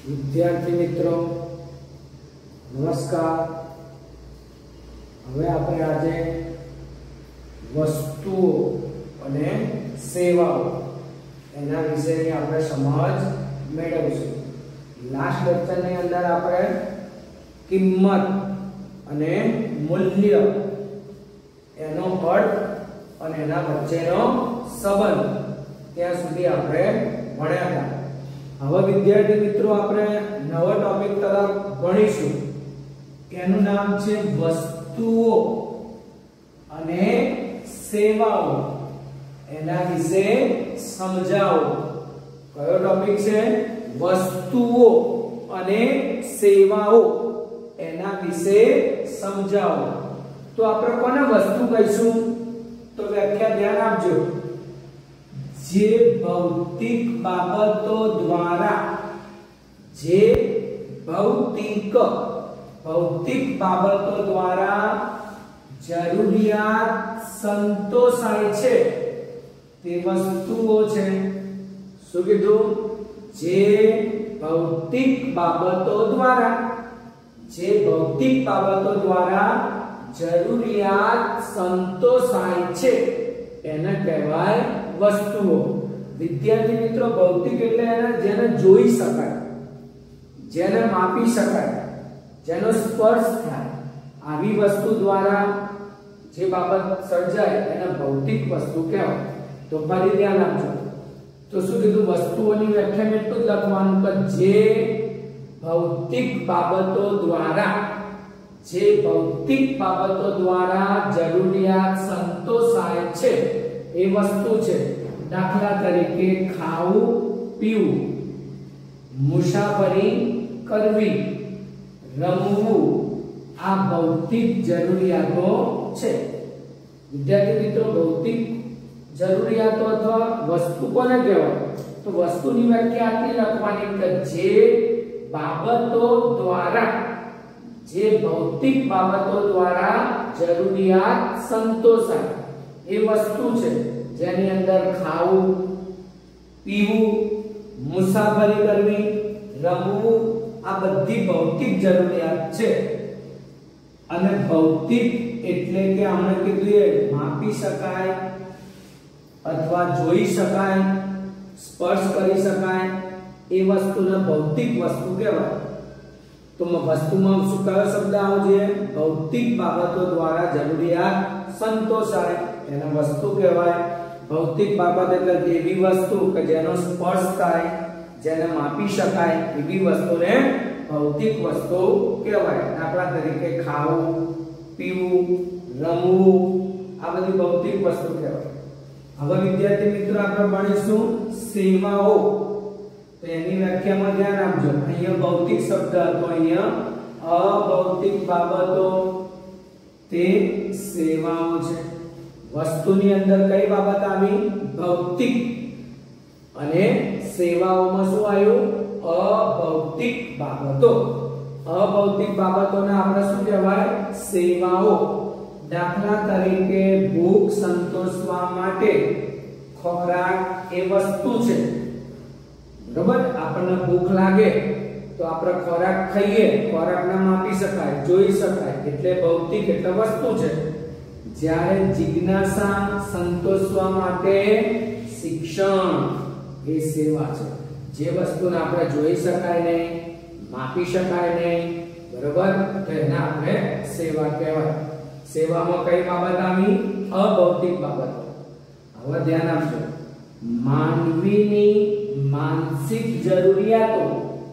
विद्यार्थी मित्रों नमस्कार। हवे आपणे आजे वस्तुओ अने सेवाओ एना विषयनी आपणे समज मेळवीशुं। लास्ट लेक्चरनी अंदर आपणे किंमत अने मूल्य एनो अर्थ अने एना वच्चेनो संबंध त्यां सुधी आपणे भण्या हता। હવે વિદ્યાર્થી મિત્રો આપણે નવો ટોપિક તરફ ભણીશું। એનું નામ છે વસ્તુઓ અને સેવાઓ। એના વિશે સમજાવો। કયો ટોપિક છે? વસ્તુઓ અને સેવાઓ એના વિશે સમજાવો। તો આપણે કોને વસ્તુ કહીશું? તો વ્યાખ્યા ધ્યાન આપજો। जे भौतिक बाबतों द्वारा जे भौतिक बाबतों द्वारा जरूरियात संतोषाय छे ते वस्तुओ छे। शुं कीधुं? जे भौतिक बाबतों द्वारा जरूरियात संतोषाय छे एने कहेवाय वस्तुओ। विद्यार्थी मित्रों भौतिक एटले जेने जोई शकाय, जेने मापी शकाय, जेनो स्पर्श थाय आवी वस्तु द्वारा जे बाबत सर्जाय एने भौतिक वस्तु कहेवाय। तो फरी ध्यान आपजो। तो शुं कीधुं? वस्तुओनी व्याख्या में एटલું જ લખવાનું કે જે ભૌતિક બાબતો द्वारा जरूरियात संतोषाय छे ए वस्तु छे। दाखला तरीके खावू पीवू, मुसाफरी करवी, रमवू आ भौतिक जरूरियातो छे। विद्यार्थी मित्रों भौतिक जरूरियातो अथवा वस्तु कोने कहेवाय? तो वस्तुनी व्याख्या आटली लखवानी के जे भौतिक बाबतो द्वारा जरूरियात संतोषाय ए वस्तु छे। जेनी अंदर खावू पीवू, मुसाफरी करवी, रमवू आ बधी भौतिक जरूरियात छे। अने भौतिक एटले के हमणे कीधुं ए मापी शकाय अथवा जोई शकाय, स्पर्श करी शकाय ए वस्तुने भौतिक वस्तु कहेवाय। तो वस्तुमां शुं कयो शब्द आवजे? भौतिक बाबतो द्वारा जरूरियात संतोषाय एने वस्तु कहेवाय। भौतिक बाबत એટલે એવી વસ્તુ કે જેનો સ્પર્શ થાય, જેને માપી શકાય એવી વસ્તુને ભૌતિક વસ્તુ કહેવાય। દાખલા તરીકે ખાવું, પીવું, રમવું આ બધી ભૌતિક વસ્તુ કહેવાય। હવે વિદ્યાર્થી મિત્રો આપણે ભણીશું સેવાઓ। તો એની વ્યાખ્યામાં ધ્યાન આપજો। અહીંયા ભૌતિક શબ્દ હતો, અહીંયા અભૌતિક બાબતો તે સેવાઓ છે। वस्तुनी अंदर कई बाबत आवी? भौतिक। अने सेवाओमां शुं आव्युं? अभौतिक बाबतो। अभौतिक बाबतोने आपणे शुं कहेवाय? सेवाओ। दाखला तरीके भूख संतोषवा माटे खोराक ए वस्तु छे। बराबर? आपणे भूख लागे तो આપણે ખોરાક ખાઈએ, ખોરાકને માપી શકાય, જોઈ શકાય એટલે ભૌતિક એટલે વસ્તુ છે। જ્યારે જિજ્ઞાસા સંતોષવા માટે શિક્ષણ એ સેવા છે। જે વસ્તુને આપણે જોઈ શકાય નહીં, માપી શકાય નહીં, બરાબર, તો એને આપણે સેવા કહેવાય। સેવામાં કઈ બાબત આવી? અભૌતિક બાબત। હવે ધ્યાન આપજો। માનવીની માનસિક જરૂરિયાતો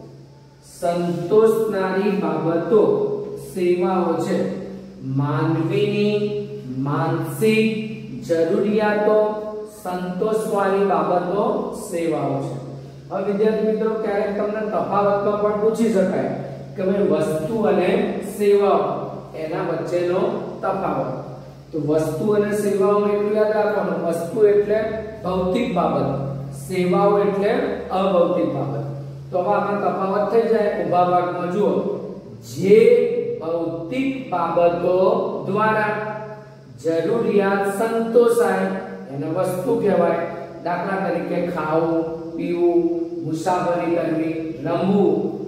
સંતોષનારી બાબતો સેવાઓ છે। માનવીની मानसिक जरूरियातो संतोषवानी बाबतो सेवाओ छे। હવે વિદ્યાર્થી મિત્રો ક્યારેક તમને તફાવતમાં પણ પૂછી શકાય કે ભાઈ વસ્તુ અને સેવાઓ એના વચ્ચેનો તફાવત। તો વસ્તુ અને સેવાઓમાં એટલું યાદ રાખવાનું, વસ્તુ એટલે ભૌતિક બાબત, સેવાઓ એટલે અભૌતિક બાબત। તો હવે આમાં તફાવત થઈ જાય। ઊભા ભાગમાં જુઓ, જે ભૌતિક બાબતો દ્વારા जरूरियात संतोषाय एने वस्तु कहेवाय। दाखला तरीके खावू, पीवू, मुसाफरी करवी, रमवू आ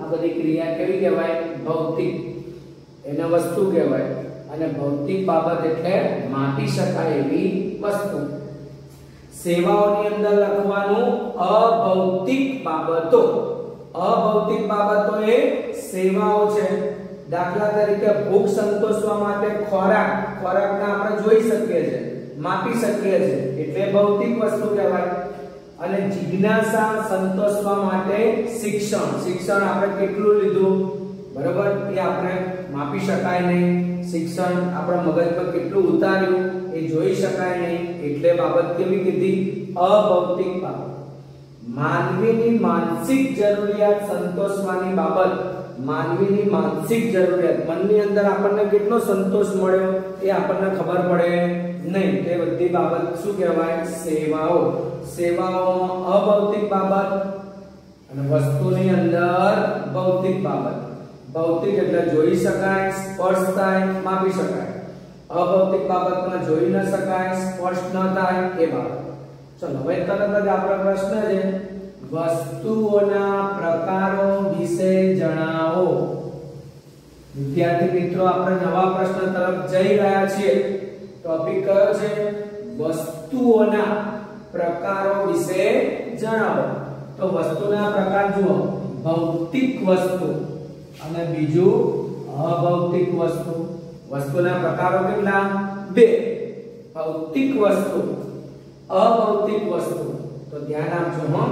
આ બધી ક્રિયા કેવી કહેવાય? ભૌતિક. એને વસ્તુ કહેવાય. અને ભૌતિક બાબત એટલે માપી શકાય એવી વસ્તુ. સેવાઓની અંદર લખવાનું અભૌતિક બાબતો. અભૌતિક બાબતો એ સેવાઓ છે. દાખલા તરીકે ભૂખ સંતોષવા માટે ખોરાકને આપણે જોઈ શકીએ છીએ, માપી શકીએ છીએ, એટલે ભૌતિક વસ્તુ કહેવાય. અને જિજ્ઞાસા સંતોષવા માટે શિક્ષણ આપણે કેટલું લીધું, બરાબર, એ આપણે માપી શકાય નહીં. શિક્ષણ આપણા મગજમાં કેટલું ઉતાર્યું એ જોઈ શકાય નહીં, એટલે બાબત કેવી કીધી? અભૌતિક બાબત. માનવીની માનસિક જરૂરિયાત સંતોષવાની બાબત. માનવીની માનસિક જરૂરિયાત, મનની અંદર આપણને કેટલો સંતોષ મળ્યો એ આપણને ખબર પડે નહીં, તે બધી બાબત શું કહેવાય? સેવાઓ. સેવાઓમાં અભૌતિક બાબત અને વસ્તુની અંદર ભૌતિક બાબત. ભૌતિક એટલે જોઈ શકાય, સ્પર્શ થાય, માપી શકાય. અભૌતિક બાબતમાં જોઈ ન શકાય, સ્પર્શ ન થાય એ બાબત. ચલો હવે તરત જ આપણો પ્રશ્ન છે, વસ્તુઓના પ્રકારો વિશે જણાવો. વિદ્યાર્થી મિત્રો, આપણે નવા પ્રશ્ન તરફ જઈ રહ્યા છીએ. ટોપિક કયો છે? વસ્તુઓના પ્રકારો વિશે જણાવો. તો વસ્તુના પ્રકાર જુઓ, ભૌતિક વસ્તુ અને બીજું અભૌતિક વસ્તુ. વસ્તુના પ્રકારો કેટલા? બે. ભૌતિક વસ્તુ, અભૌતિક વસ્તુ. તો ધ્યાન આપજો હો.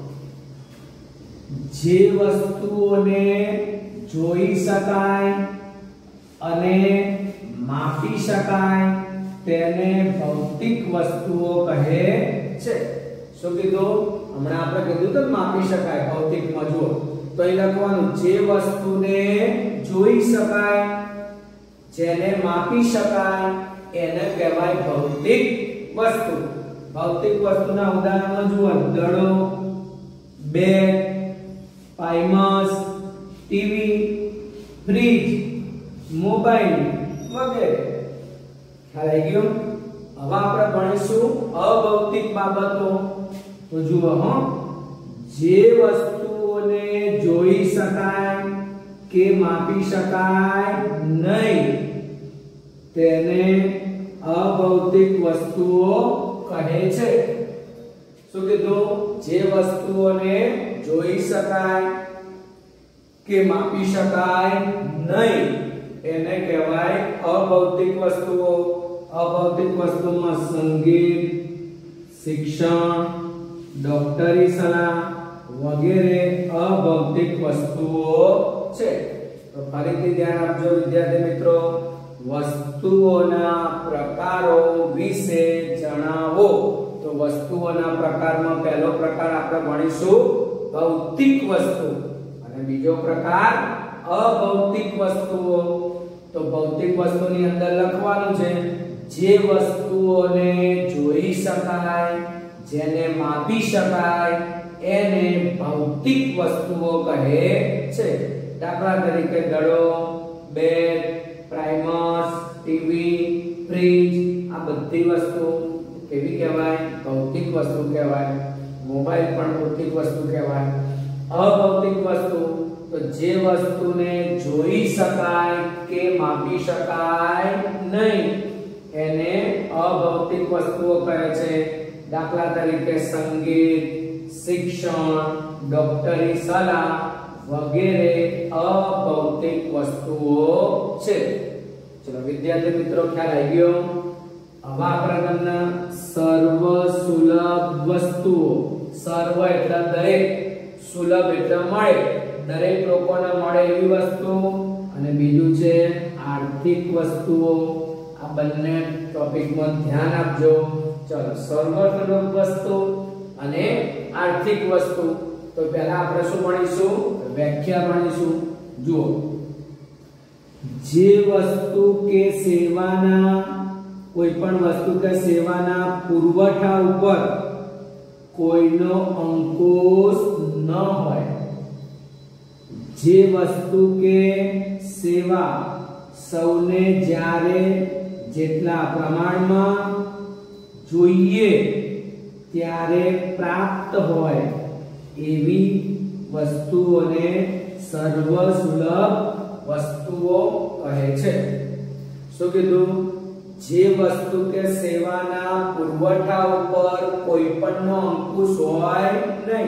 જે વસ્તુઓને જોઈ શકાય અને માપી શકાય તેને ભૌતિક વસ્તુઓ કહે છે. શું કીધું? હમણાં આપણે કીધું તો માપી શકાય ભૌતિકમાં. જુઓ તો એ લખવાનું, જે વસ્તુને જોઈ શકાય, જેને માપી શકાય એને કહેવાય ભૌતિક વસ્તુ. ભૌતિક વસ્તુના ઉદાહરણો જુઓ, દડો, bag, primus, TV, fridge, mobile વગેરે. ખ્યાલ આવી ગયો? હવે આપણે ભણીશું અભૌતિક બાબતો. તો જુઓ હો, જે વસ્તુઓને જોઈ શકાય કે માપી શકાય નહીં તેને અભૌતિક વસ્તુઓ કહે છે. શું કીધું? જે વસ્તુઓને જોઈ શકાય કે માપી શકાય નહીં એને કહેવાય અભૌતિક વસ્તુઓ. અભૌતિક વસ્તુમાં સંગીત, શિક્ષણ, ડોક્ટરી સલાહ વગેરે અભૌતિક વસ્તુઓ છે. તો ફરીથી ધ્યાન આપજો વિદ્યાર્થી મિત્રો, વસ્તુઓના પ્રકારો વિશે જણાવો. તો વસ્તુઓના પ્રકારમાં પહેલો પ્રકાર આપણે ભણીશું ભૌતિક વસ્તુ અને બીજો પ્રકાર અભૌતિક વસ્તુઓ. તો ભૌતિક વસ્તુની અંદર લખવાનું છે, જે વસ્તુઓને જોઈ શકાય, જેને માપી શકાય એને ભૌતિક વસ્તુઓ કહે છે. દાખલા તરીકે દડો, બેગ, પ્રાઇમસ, ટીવી, ફ્રીજ, આ બધી વસ્તુ કેવી કહેવાય? ભૌતિક વસ્તુ કહેવાય. મોબાઈલ પણ ભૌતિક વસ્તુ કહેવાય. અભૌતિક વસ્તુ તો જે વસ્તુને જોઈ શકાય કે માપી શકાય નહીં એને અભૌતિક વસ્તુઓ કહે છે. દાખલા તરીકે સંગીત, શિક્ષણ, ડોક્ટરી સલાહ વગેરે અભૌતિક વસ્તુઓ છે. ચલો વિદ્યાર્થી મિત્રો, ખ્યાલ આવી ગયો? હવે આપણે તમને સર્વ સુલભ વસ્તુઓ. સર્વ એટલે દરેક, સુલભ એટલે મળે, દરેક લોકોને મળે એવી વસ્તુ, અને બીજું છે આર્થિક વસ્તુઓ. આ બંને ટોપિકમાં ધ્યાન આપજો. ચલો, સર્વ સુલભ વસ્તુ અને આર્થિક વસ્તુ. તો પહેલા આપણે શું ભણીશું? વ્યાખ્યા ભણીશું. જુઓ, જે વસ્તુ કે સેવાના, કોઈ પણ વસ્તુ કે સેવાના પુરવઠા ઉપર કોઈનો અંકુશ ન હોય. જે વસ્તુ કે સેવા સૌને જ્યારે જેટલા પ્રમાણમાં જોઈએ ત્યારે પ્રાપ્ત હોય એવી વસ્તુઓને સર્વસુલભ વસ્તુઓ કહે છે. શું કીધું? જે વસ્તુ કે સેવાના પુરવઠા ઉપર કોઈ પણનો અંકુશ હોય નહીં.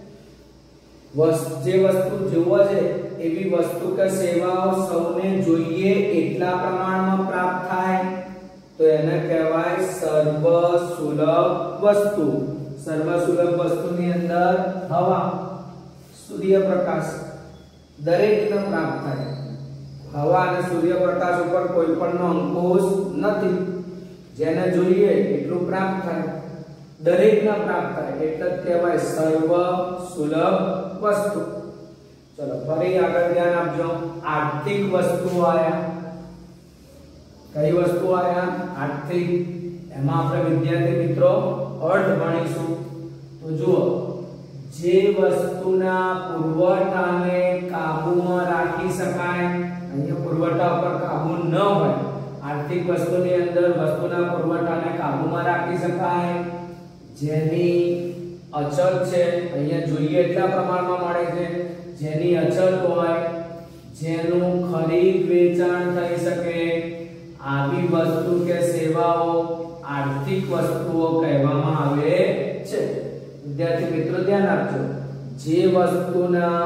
જે વસ્તુ જોવા છે એવી વસ્તુ કે સેવાઓ સૌને જોઈએ એટલા પ્રમાણમાં પ્રાપ્ત થાય તો એને કહેવાય સર્વસુલભ વસ્તુ. સર્વસુલભ વસ્તુની અંદર હવા, સૂર્યપ્રકાશ દરેકને પ્રાપ્ત થાય. હવા અને સૂર્યપ્રકાશ ઉપર કોઈ પણનો અંકુશ નથી. જેને જોઈએ એટલું પ્રાપ્ત થાય, દરેકને પ્રાપ્ત થાય એટલે જ કહેવાય સર્વસુલભ વસ્તુ. ચલો ફરી આગળ ધ્યાન આપજો. આર્થિક વસ્તુઓ આયા. કઈ વસ્તુ આયા? આર્થિક. એમાં આપણે વિદ્યાર્થી મિત્રો અર્થ ભણીશું. તો જુઓ, જે વસ્તુના પુરવઠાને કાબૂમાં રાખી શકાય, અહીંયા પુરવઠા ઉપર કાબુ ન હોય, આર્થિક વસ્તુની અંદર વસ્તુના પુરવઠાને કાબૂમાં રાખી શકાય, જેની અછત છે, અહીંયા જોઈએ એટલા પ્રમાણમાં મળે છે, જેની અછત હોય, જેનું ખરીદ વેચાણ થઈ શકે, આવી વસ્તુ કે સેવાઓ આર્થિક વસ્તુઓ કહેવામાં આવે છે. વિદ્યાર્થી મિત્રો ધ્યાન આપજો. જે વસ્તુના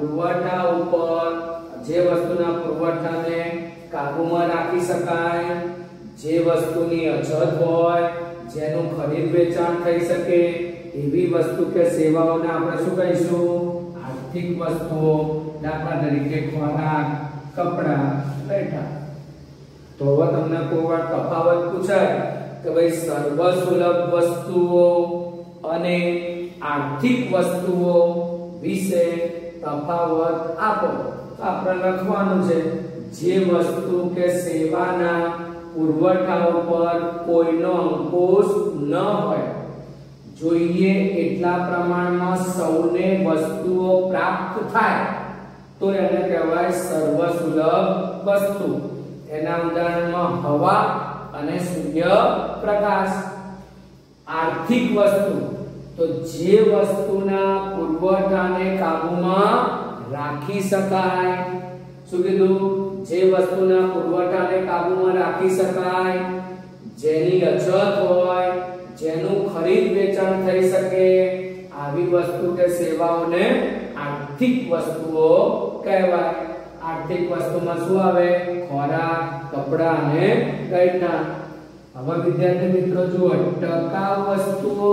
પુરવઠાને કાબૂમાં રાખી શકાય, જે વસ્તુની અછત હોય, જેનું ખરીદ વેચાણ થઈ શકે એવી વસ્તુ કે સેવાઓને આપણે શું કહીશું? આર્થિક વસ્તુઓ. દાખલા તરીકે ખોરાક, કપડાં, રહેઠાણ. તો હવે તમને કોઈ વાર તફાવત પૂછાય કે ભાઈ સર્વસુલભ વસ્તુઓ અને આર્થિક વસ્તુઓ વિશે તફાવત આપો. તો આપણે લખવાનું છે જે વસ્તુ કે સેવાના પુરવઠા ઉપર કોઈનો અંકુશ ન હોય, જોઈએ એટલા પ્રમાણમાં સૌને વસ્તુઓ પ્રાપ્ત થાય તો એને કહેવાય સર્વસુલભ વસ્તુ. એના ઉદાહરણમાં હવા અને સૂર્યપ્રકાશ. આર્થિક વસ્તુ તો જે વસ્તુના પુરવઠાને કાબૂમાં રાખી શકાય. શું કીધું? જે વસ્તુના પુરવઠાને કાબૂમાં રાખી શકાય, જેની અછત હોય, જેનું ખરીદ વેચાણ થઈ શકે, આવી વસ્તુ કે સેવાઓને આર્થિક વસ્તુઓ કહેવાય. આર્થિક વસ્તુમાં શું આવે? ખોરાક, કપડાં અને રહેઠાણ. હવે વિદ્યાર્થી મિત્રો જુઓ, ટકાઉ વસ્તુઓ,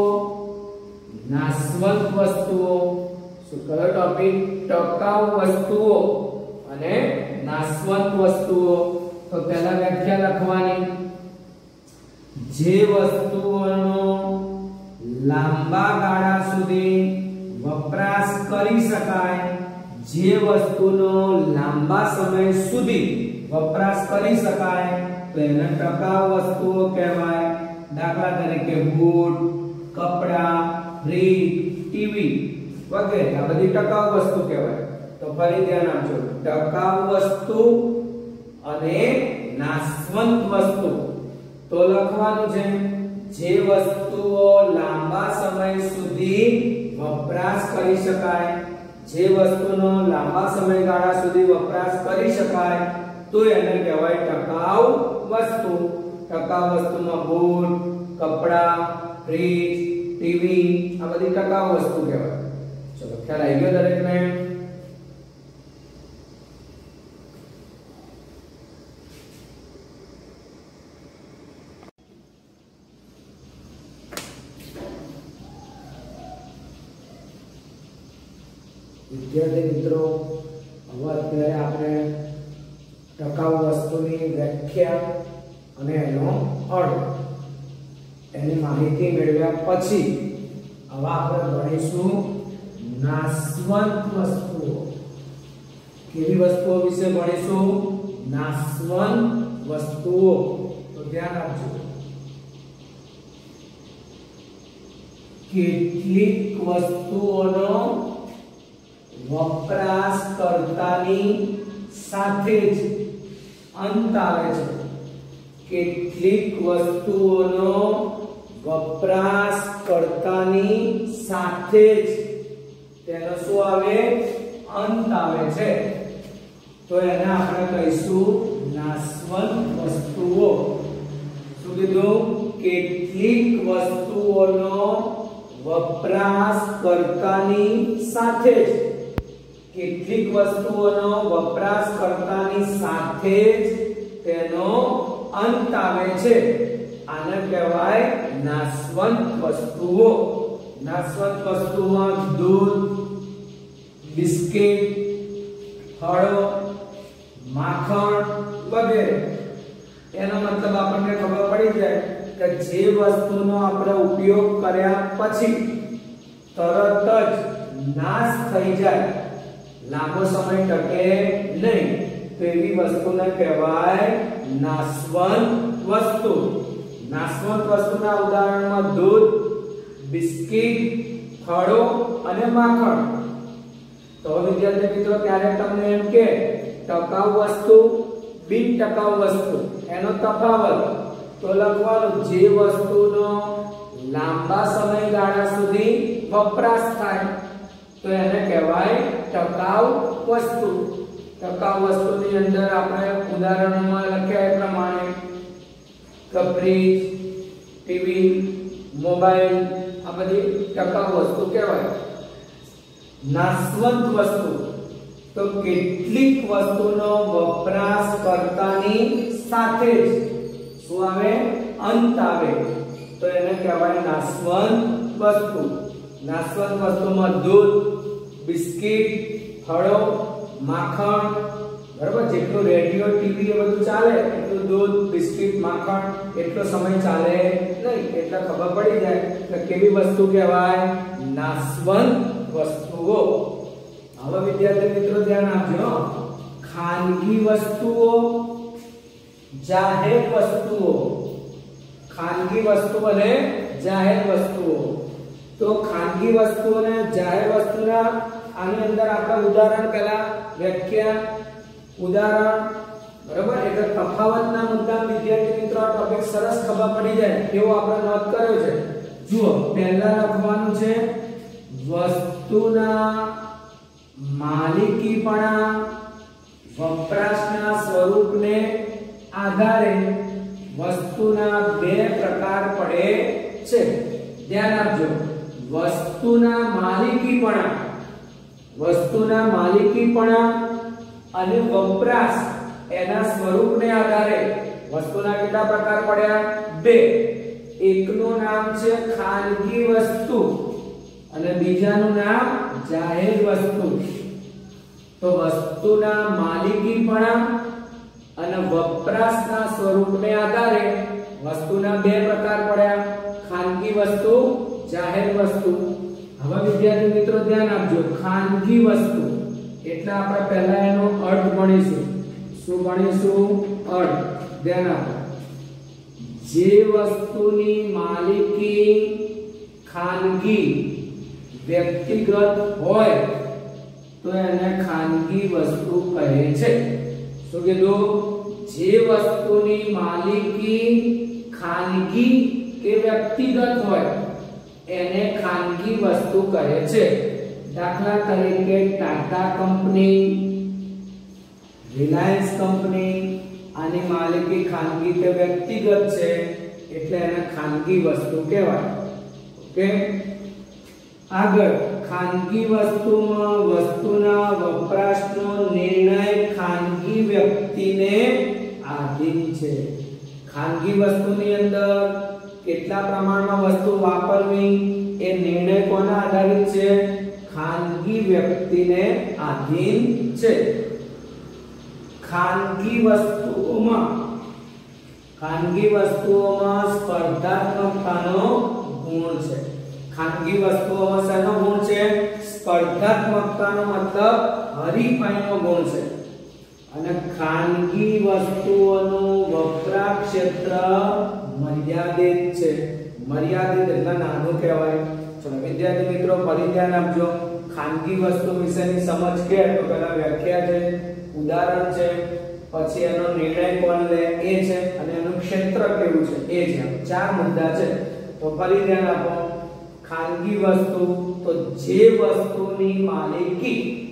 નાશવંત વસ્તુઓ. શું કયો ટોપિક? ટકાઉ વસ્તુઓ અને નાશવંત વસ્તુઓ. તો પહેલા વ્યાખ્યા લખવાની. જે વસ્તુઓનો લાંબા ગાળા સુધી વપરાશ કરી શકાય, જે વસ્તુનો લાંબા સમય સુધી વપરાશ કરી શકાય તો એને ટકાઉ વસ્તુઓ કહેવાય. દાખલા તરીકે બૂટ, કપડા, ફ્રીજ, ટીવી વગેરે આ બધી ટકાઉ વસ્તુ કહેવાય. તો ફરી ધ્યાન આપજો. ટકાઉ વસ્તુ અને નાશવંત વસ્તુ. તો લખવાનું છે જે વસ્તુઓ લાંબા સમય સુધી વપરાશ કરી શકાય, જે વસ્તુનો લાંબા સમયગાળા સુધી વપરાશ કરી શકાય તો એને કહેવાય ટકાઉ વસ્તુ. ટકાઉ વસ્તુમાં બૂટ, કપડા, ફ્રીજ, ટીવી આ બધી ટકાઉ વસ્તુ કહેવાય. ચલો ખ્યાલ આવી ગયો દરેકને? વિદ્યાર્થી મિત્રો, હવે અત્યારે આપણે ટકાઉ વસ્તુની વ્યાખ્યા અને એનો અર્થ એની માહિતી મેળવ્યા પછી હવે આપણે ભણીશું નાશવંત વસ્તુઓ. કેવી વસ્તુઓ વિશે ભણીશું? નાશવંત વસ્તુઓ. તો ધ્યાન આપજો. કેટલીક વસ્તુઓનો વપરાશકર્તાની સાથે જ અંત આવે છે. કેટલીક વસ્તુઓનો વપરાશકર્તાની સાથે જ તેનો શું આવે? અંત આવે છે તો એને આપણે કહીશું નાશવંત વસ્તુઓ. શું કીધું? કેટલીક વસ્તુઓનો વપરાશ કર્તાની સાથે જ, કેટલીક વસ્તુઓનો વપરાશ કર્તાની સાથે જ તેનો અંત આવે છે. આને કહેવાય નાશવંત વસ્તુઓ. નાશવંત વસ્તુમાં દૂધ, બિસ્કિટ, ફળો, માખણ વગેરે. એનો મતલબ આપણને ખબર પડી જાય કે જે વસ્તુનો આપણે ઉપયોગ કર્યા પછી તરત જ નાશ થઈ જાય, લાંબો સમય ટકે નહીં, તો એવી વસ્તુને કહેવાય નાશવંત વસ્તુ. નાશવંત વસ્તુના ઉદાહરણમાં દૂધ, બિસ્કિટ, ફળો અને માખણ. તો વિદ્યાર્થી મિત્રો ત્યારે તમને એમ કે ટકાઉ વસ્તુ, બિન ટકાઉ વસ્તુ એનો તફાવત તો લખવાનું જે વસ્તુનો લાંબા સમયગાળા સુધી વપરાશ થાય તો એને કહેવાય ટકાઉ વસ્તુ. ટકાઉ વસ્તુની અંદર આપણે ઉદાહરણોમાં લખ્યા એ પ્રમાણે ફ્રીજ, ટીવી, મોબાઈલ આ બધી ટકાઉ વસ્તુ કહેવાય. નાશવંત વસ્તુ તો કેટલીક વસ્તુનો વપરાશ કર્તાની સાથે જ શું આવે? અંત આવે તો એને કહેવાય નાશવંત વસ્તુ. નાશવંત વસ્તુમાં દૂધ, બિસ્કિટ, ફળો, માખણ, બરાબર, જેટલું રેડિયો, ટીવી એ બધું ચાલે એટલું દૂધ, બિસ્કિટ, માખણ એટલો સમય ચાલે નહીં. એટલે ખબર પડી જાય કે કેવી વસ્તુ કહેવાય? નાશવંત વસ્તુઓ. હવે વિદ્યાર્થી મિત્રો ધ્યાન આપજો. ખાનગી વસ્તુઓ, જાહેર વસ્તુઓ. ખાનગી વસ્તુ અને જાહેર વસ્તુઓ. તો ખાનગી વસ્તુઓ અને જાહેર વસ્તુના આની અંદર આપણે ઉદાહરણ પહેલા વ્યાખ્યા, ઉદાહરણ, બરાબર, એટલે તફાવતના મુદ્દા વિદ્યાર્થી મિત્રો આ ટોપિક સરસ ખબર પડી જાય એવો આપણે નોંધ કર્યો છે. જુઓ, પહેલા લખવાનું છે વસ્તુના માલિકીપણા વપરાશના સ્વરૂપને આધારે વસ્તુના બે પ્રકાર પડે છે. ધ્યાન આપજો. વસ્તુના માલિકીપણા અને વપરાશ એના સ્વરૂપને આધારે વસ્તુના કેટલા પ્રકાર પડ્યા? બે. એકનું નામ છે ખાનગી વસ્તુ અને બીજાનું નામ જાહેર વસ્તુ. તો વસ્તુના માલિકીપણા અને વપરાશના સ્વરૂપને આધારે વસ્તુના બે પ્રકાર પડ્યા: ખાનગી વસ્તુ, જાહેર વસ્તુ. હવે વિદ્યાર્થી મિત્રો ધ્યાન આપજો. ખાનગી વસ્તુ એટલે આપણે પહેલા એનો અર્થ ભણીશું. શું ભણીશું? અર્થ. ધ્યાન આપો. જે વસ્તુની માલિકી ખાનગી વ્યક્તિગત હોય તો એને ખાનગી વસ્તુ કહે છે. શું કીધું? જે વસ્તુની માલિકી ખાનગી કે વ્યક્તિગત હોય એને ખાનગી વસ્તુ કહે છે. દાખલા તરીકે ટાટા કંપની, રિલાયન્સ કંપની, આની માલિકી ખાનગી કે વ્યક્તિગત છે એટલે એને ખાનગી વસ્તુ કહેવાય. ઓકે, આગળ. ખાનગી વસ્તુમાં વસ્તુના વપરાશનો નિર્ણય ખાનગી વ્યક્તિને આધીન છે. ખાનગી વસ્તુની અંદર કેટલા પ્રમાણમાં વસ્તુ વાપરવી એ નિર્ણય કોના આધારિત છે? ખાનગી વ્યક્તિને આધીન છે. ખાનગી વસ્તુઓમાં સ્પર્ધાત્મકતાનો ગુણ છે. ખાનગી વસ્તુઓમાં શેનો ગુણ છે? સ્પર્ધાત્મકતાનો મતલબ હરીફાઈનો ગુણ છે. અને ખાનગી વસ્તુઓનું વપરાશ ક્ષેત્ર મર્યાદિત છે. મર્યાદિત એટલે નાનું કહેવાય. ચલો વિદ્યાર્થી મિત્રો ફરી ધ્યાન આપજો. ખાનગી વસ્તુ વિશેની સમજ કે તો પહેલા વ્યાખ્યા છે, ઉદાહરણ છે, પછી એનો નિર્ણય કોણ લે એ છે, અને એનું ક્ષેત્ર કેવું છે એ છે. ચાર મુદ્દા છે. તો ફરી ધ્યાન આપો. ખાનગી વસ્તુ તો જે વસ્તુની માલિકી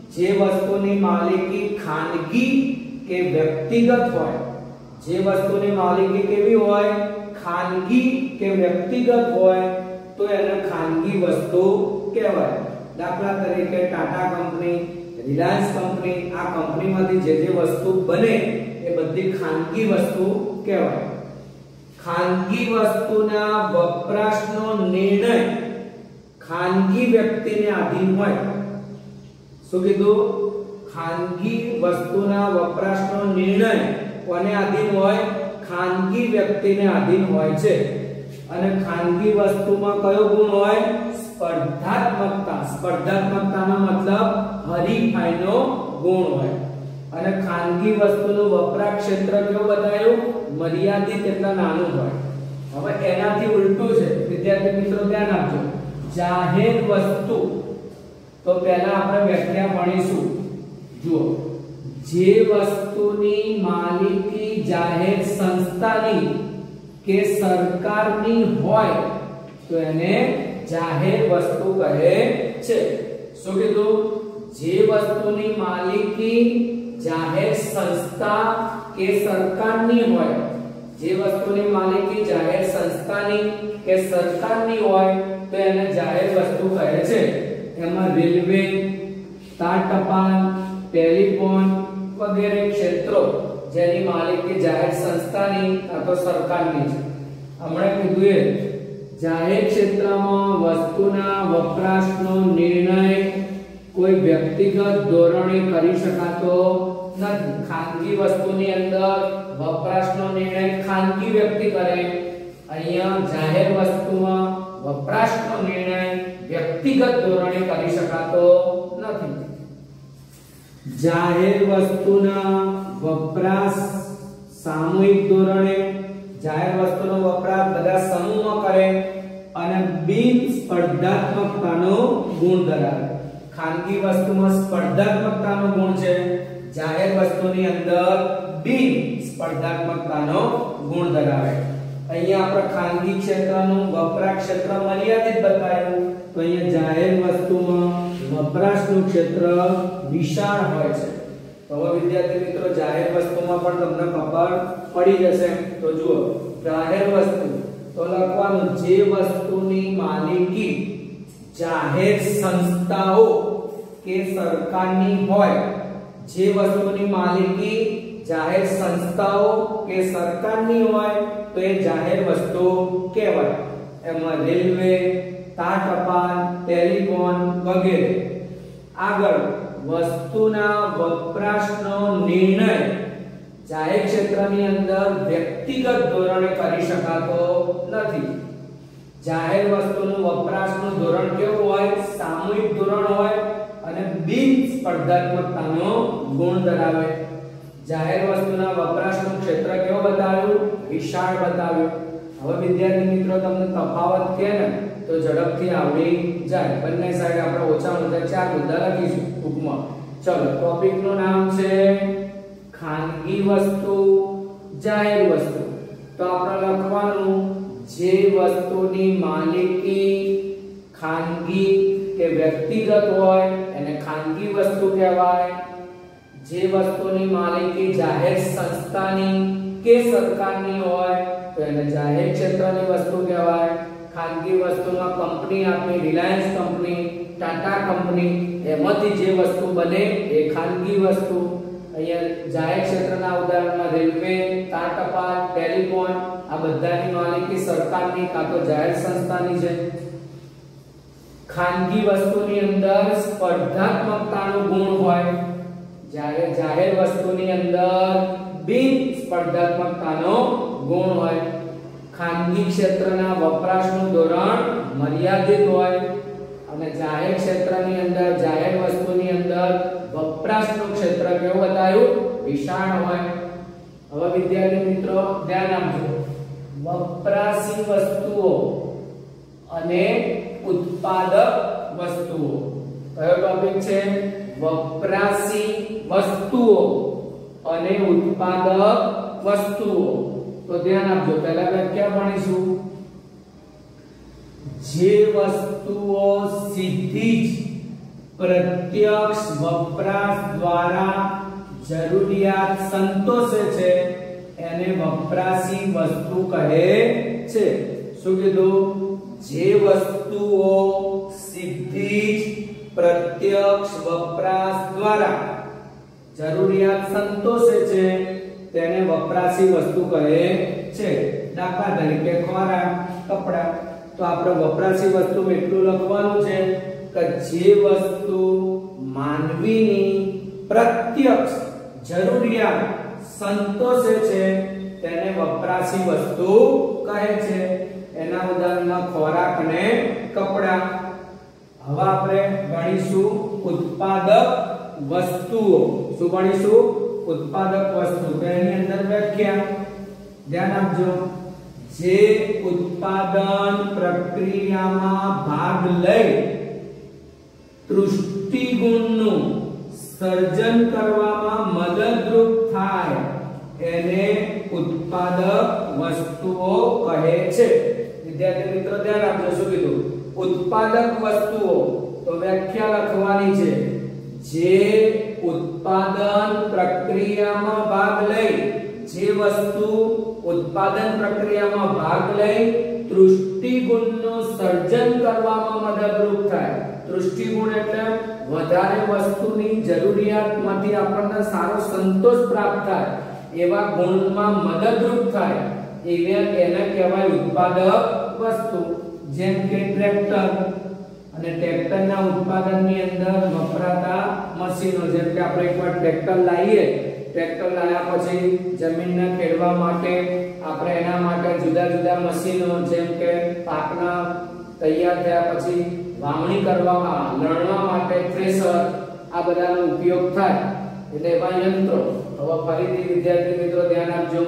જે વસ્તુની માલિકી ખાનગી કે વ્યક્તિગત હોય, જે વસ્તુની માલિકી કેવી હોય, ખાનગી કે વ્યક્તિગત હોય, તો એને ખાનગી વસ્તુ કહેવાય. દાખલા તરીકે ટાટા કંપની, રિલાયન્સ કંપની, આ કંપનીમાંથી જે વસ્તુ બને એ બધી ખાનગી વસ્તુ કહેવાય. ખાનગી વસ્તુના વપરાશનો નિર્ણય ખાનગી વ્યક્તિને આધીન હોય. શું કીધું? ખાનગી વસ્તુના વપરાશનો નિર્ણય કોને આધીન હોય? ખાનગી વ્યક્તિને આધીન હોય છે. અને ખાનગી વસ્તુમાં કયો ગુણ હોય? સ્પર્ધાત્મકતા. સ્પર્ધાત્મકતાનો મતલબ હરીફાઈનો ગુણ હોય. અને ખાનગી વસ્તુનું વપરાશ ક્ષેત્ર કેવું બતાવ્યું? મર્યાદિત, એટલે નાનું હોય. હવે એનાથી ઉલટું છે. વિદ્યાર્થી મિત્રો ધ્યાન આપજો. જાહેર વસ્તુ, તો પહેલા આપણે વ્યાખ્યા ભણીશું. જુઓ, જે વસ્તુની માલિકી જાહેર સંસ્થાની કે સરકારની હોય તો એને જાહેર વસ્તુ કહે છે. શું કીધું? જે વસ્તુની માલિકી જાહેર સંસ્થા કે સરકારની હોય, જે વસ્તુની માલિકી જાહેર સંસ્થાની કે સરકારની હોય તો એને જાહેર વસ્તુ કહે છે. એમાં રેલવે, તાર ટપાલ, ટેલિફોન વગેરે ક્ષેત્રો જેની માલિકી જાહેર સંસ્થાની અથવા સરકારની છે. હમણાં કીધું એ જાહેર ક્ષેત્રમાં વસ્તુના વપરાશનો નિર્ણય કોઈ વ્યક્તિગત ધોરણે કરી શકાતો નથી. ખાનગી વસ્તુની અંદર વપરાશનો નિર્ણય ખાનગી વ્યક્તિ કરે. અહીંયા જાહેર વસ્તુમાં વપરાશનો નિર્ણય વ્યક્તિગત ધોરણે કરી શકાતો નથી. જાહેર વસ્તુના વપરાશ સામૂહિક ધોરણે, જાહેર વસ્તુનો વપરાશ બધા સમૂહમાં કરે અને બિન સ્પર્ધાત્મકતાનો ગુણ ધરાવે. ખાનગી વસ્તુમાં સ્પર્ધાત્મકતાનો ગુણ છે, જાહેર વસ્તુની અંદર બિન સ્પર્ધાત્મકતાનો ગુણ ધરાવે. અહીંયા આપણે ખાનગી ક્ષેત્રનું વપરાશ ક્ષેત્ર મર્યાદિત બતાવ્યું, તો અહીંયા જાહેર વસ્તુમાં વપરાશનું ક્ષેત્ર વિશાળ હોય છે. તો હવે વિદ્યાર્થી મિત્રો જાહેર વસ્તુમાં પણ તમને ખબર પડી જશે. તો જુઓ, જાહેર વસ્તુ તો લખવાનું જે વસ્તુની માલિકી જાહેર સંસ્થાઓ કે સરકારની હોય, જે વસ્તુની માલિકી જાહેર સંસ્થાઓ કે સરકારની હોય તો એ જાહેર વસ્તુ કહેવાય. એમાં રેલવે, તાર ટપાલ, ટેલિફોન વગેરે. આગળ, વસ્તુના વપરાશનો નિર્ણય જાહેર ક્ષેત્રની અંદર વ્યક્તિગત ધોરણે કરી શકાતો નથી. જાહેર વસ્તુનું વપરાશનું ધોરણ કેવું હોય? સામૂહિક ધોરણ હોય અને બિન સ્પર્ધાત્મકતાનો ગુણ ધરાવે. જાહેર વસ્તુના વપરાશનું ક્ષેત્ર કેવો બતાવ્યું? વિશાળ બતાવ્યું. હવે વિદ્યાર્થી મિત્રો તમને તફાવત કે ને તો ઝડપથી આવડી જાય. બંને સાઈડ આપણે ઓછામાં ઓછા 4 મુદ્દા લખીશું ટૂંકમાં. ચલો, ટોપિકનું નામ છે ખાનગી વસ્તુ, જાહેર વસ્તુ. તો આપણે લખવાનું જે વસ્તુની માલિકી ખાનગી કે વ્યક્તિગત હોય એને ખાનગી વસ્તુ કહેવાય. જે વસ્તુની માલિકી જાહેર સંસ્થાની કે સરકારની હોય તો એને જાહેર ક્ષેત્રની વસ્તુ કહેવાય. ખાનગી વસ્તુમાં કંપની આપણી રિલાયન્સ કંપની, ટાટા કંપની, એમાંથી જે વસ્તુ બને એ ખાનગી વસ્તુ. અહીંયા જાહેર ક્ષેત્રના ઉદાહરણમાં રેલવે, તાર ટપાલ, ટેલિફોન આ બધાની માલિકી સરકારની કાં તો જાહેર સંસ્થાની છે. ખાનગી વસ્તુની અંદર સ્પર્ધાત્મકતાનો ગુણ હોય, જ્યારે જાહેર વસ્તુની અંદર બિન સ્પર્ધાત્મકતાનો ગુણ હોય. ખાનગી ક્ષેત્રના વપરાશનું ધોરણ મર્યાદિત હોય અને જાહેર ક્ષેત્રની અંદર જાહેર વસ્તુની અંદર વપરાશનું ક્ષેત્ર કેવું બતાવ્યું? વિશાળ હોય. હવે વિદ્યાર્થી મિત્રો ધ્યાન આપજો. વપરાશી વસ્તુઓ અને ઉત્પાદક વસ્તુઓ. કયો ટોપિક છે? વપરાશી વસ્તુઓ અને ઉત્પાદક વસ્તુઓ. તો ધ્યાન આપજો. પહેલા વ્યાખ્યા ભણીશું. જે વસ્તુઓ સીધી જ પ્રત્યક્ષ વપરાશ દ્વારા જરૂરિયાત સંતોષે છે એને વપરાશી વસ્તુ કહે છે. શું કીધું? જે વસ્તુઓ સીધી જ પ્રત્યક્ષ વપરાશ દ્વારા જરૂરિયાત સંતોષે છે તેને વપરાશી વસ્તુ કહે છે. દાખલા તરીકે ખોરાક, કપડાં. તો આપણે વપરાશી વસ્તુમાં એટલું લખવાનું છે કે જે વસ્તુ માનવીની પ્રત્યક્ષ જરૂરિયાત સંતોષે છે તેને વપરાશી વસ્તુ કહે છે. એના ઉદાહરણમાં ખોરાક અને કપડાં. હવે આપણે ગણીશું ઉત્પાદક વસ્તુઓ. શું ગણીશું? ઉત્પાદક વસ્તુ. તેની અંદર વ્યાખ્યા ધ્યાન આપજો. જે ઉત્પાદન પ્રક્રિયામાં ભાગ લઈ તૃષ્ટિગુણનું સર્જન કરવામાં મદદરૂપ થાય એને ઉત્પાદક વસ્તુઓ કહે છે. વિદ્યાર્થી મિત્રો ધ્યાન આપજો. શું કીધું? ઉત્પાદક વસ્તુઓ. તો વ્યાખ્યા લખવાની છે. જે ઉત્પાદન પ્રક્રિયામાં ભાગ લઈ, જે વસ્તુ ઉત્પાદન પ્રક્રિયામાં ભાગ લઈ તૃષ્ટિગુણનું સર્જન કરવામાં મદદરૂપ થાય. તૃષ્ટિગુણ એટલે વધારે વસ્તુની જરૂરિયાતમાંથી આપણને સારો સંતોષ પ્રાપ્ત થાય એવા ગુણમાં મદદરૂપ થાય એને કહેવાય ઉત્પાદક વસ્તુ. જેમ કે ટ્રેક્ટર, અને ટ્રેક્ટરના ઉત્પાદનની અંદર વપરાતા મશીનો. જેમ કે આપણે એકવાર ટ્રેક્ટર લાવીએ, ટ્રેક્ટર લાવ્યા પછી જમીનને ખેડવા માટે આપણે એના માટે જુદા જુદા મશીનો, જેમ કે પાકના તૈયાર થયા પછી વાવણી કરવામાં, લણવા માટે થ્રેશર, આ બધાનો ઉપયોગ થાય. એટલે એવા યંત્રો. હવે ફરીથી વિદ્યાર્થી મિત્રો ધ્યાન આપજો.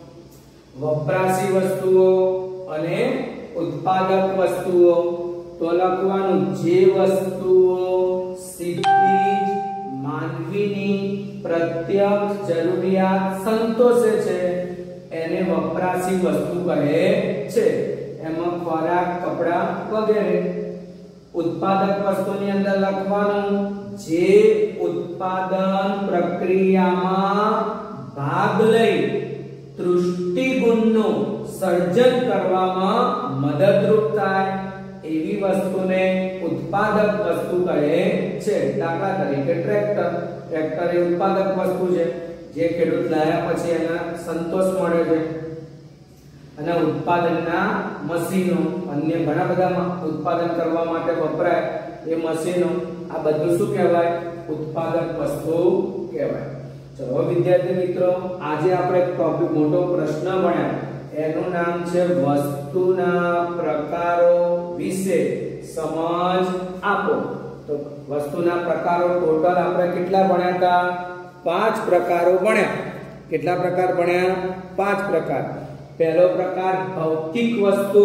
વપરાશી વસ્તુઓ અને ઉત્પાદક વસ્તુઓ. તો લખવાનું જે વસ્તુઓ સીધી જ માનવીની પ્રત્યક્ષ જરૂરિયાત સંતોષે છે એને વપરાશી વસ્તુ કહે છે. એમાં ખોરાક, કપડાં વગેરે. ઉત્પાદક વસ્તુની અંદર લખવાનું જે ઉત્પાદન પ્રક્રિયામાં ભાગ લઈ તૃષ્ટિગુણનું સર્જન કરવામાં મદદરૂપ થાય એવી વસ્તુને ઉત્પાદક વસ્તુ કહે છે. દાખલા તરીકે ટ્રેક્ટર. ટ્રેક્ટર એ ઉત્પાદક વસ્તુ છે જે ખેડૂત લાયા પછી એને સંતોષ મળે છે. અને ઉત્પાદનના મશીનો, અન્ય ઘણા બધા ઉત્પાદન કરવા માટે વપરાય એ મશીનો, આ બધું શું કહેવાય? ઉત્પાદક વસ્તુ કહેવાય. ચલો વિદ્યાર્થી મિત્રો, આજે આપણે એક ટોપિક, મોટો પ્રશ્ન ભણ્યા. એનું નામ છે વસ્તુના પ્રકારો વિશે સમજ આપો. તો વસ્તુના પ્રકારો ટોટલ આપણે કેટલા ભણ્યા હતા? 5 પ્રકારો ભણ્યા. કેટલા પ્રકાર ભણ્યા? 5 પ્રકાર. પહેલો પ્રકાર ભૌતિક વસ્તુ,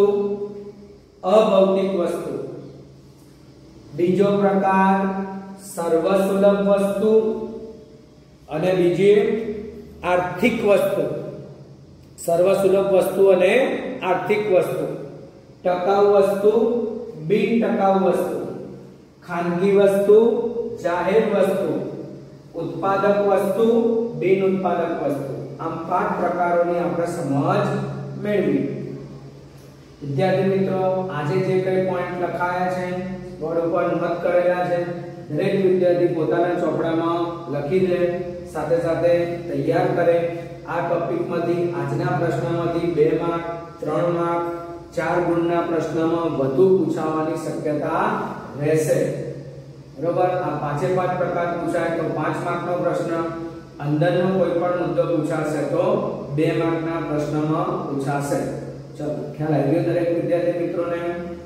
અભૌતિક વસ્તુ. બીજો પ્રકાર સર્વસુલભ વસ્તુ, અને બીજી આર્થિક વસ્તુ. સર્વસુલભ વસ્તુ અને આર્થિક વસ્તુ. ટકાઉ વસ્તુ, બિન ટકાઉ વસ્તુ. ખાનગી વસ્તુ, જાહેર વસ્તુ. ઉત્પાદક વસ્તુ, બિન ઉત્પાદક વસ્તુ. આમ 5 પ્રકારોની આપણે સમજ મેળવી. વિદ્યાર્થી મિત્રો, આજે જે કઈ પોઈન્ટ લખાયા છે બોર્ડ ઉપર નોંધ કરેલા છે, દરેક વિદ્યાર્થી પોતાના ચોપડામાં લખી દે, સાથે સાથે તૈયાર કરે. આ ટોપિકમાંથી, આજના પ્રશ્નમાંથી 2 માર્ક, 3 માર્ક, 4 ગુણના પ્રશ્નમાં વધુ પૂછાવાની શક્યતા રહેશે. બરોબર? આ 5 પ્રકાર પૂછાય તો 5 માર્કનો પ્રશ્ન, અંદરનો કોઈ પણ મુદ્દો પૂછાશે તો 2 માર્કના પ્રશ્નમાં પૂછાશે. ચલો, ખ્યાલ આવી ગયો દરેક વિદ્યાર્થી મિત્રોને?